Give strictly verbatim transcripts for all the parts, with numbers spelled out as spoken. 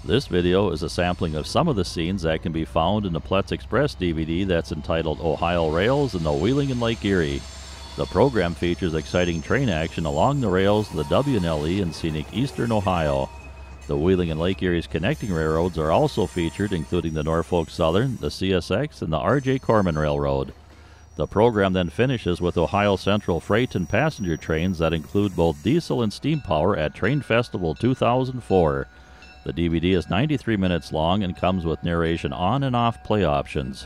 This video is a sampling of some of the scenes that can be found in the Plets Express D V D that's entitled Ohio Rails and the Wheeling Lake Erie. The program features exciting train action along the rails of the W and L E in scenic eastern Ohio. The Wheeling and Lake Erie's connecting railroads are also featured, including the Norfolk Southern, the C S X, and the R J Corman Railroad. The program then finishes with Ohio Central freight and passenger trains that include both diesel and steam power at Train Festival two thousand four. The D V D is ninety-three minutes long and comes with narration on and off play options.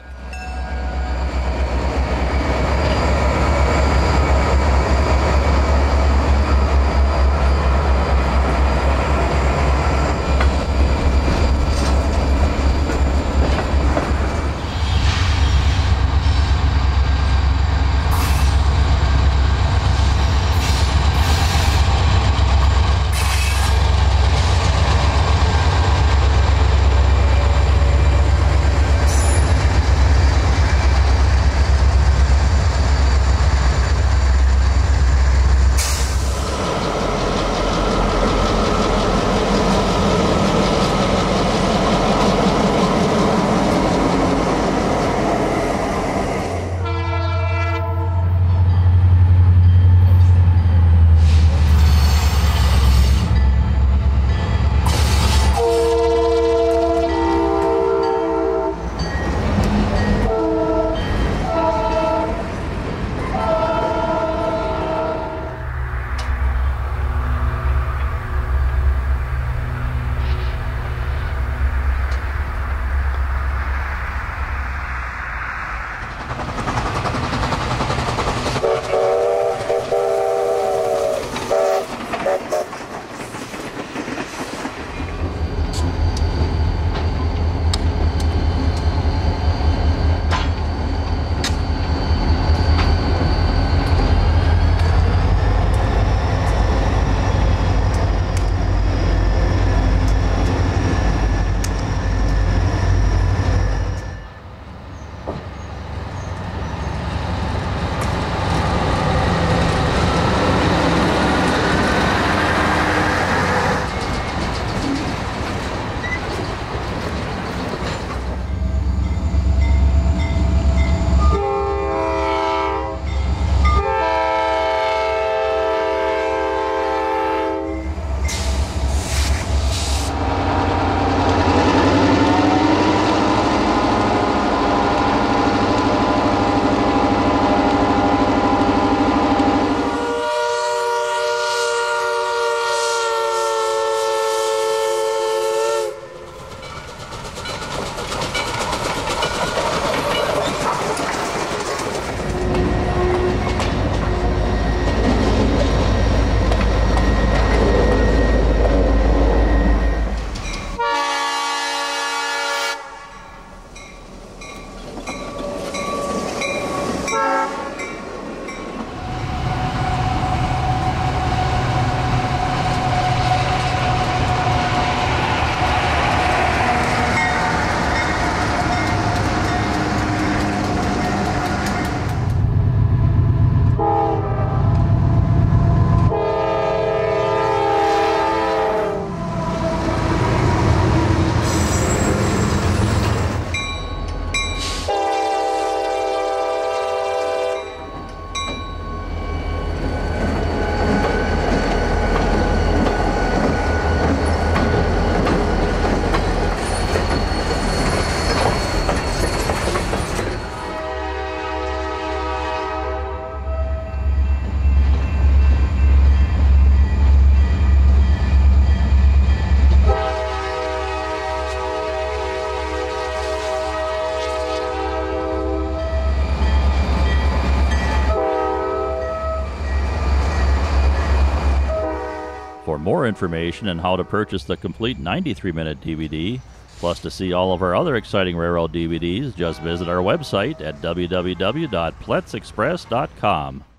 For more information on how to purchase the complete ninety-three minute D V D, plus to see all of our other exciting railroad D V Ds, just visit our website at w w w dot plets express dot com.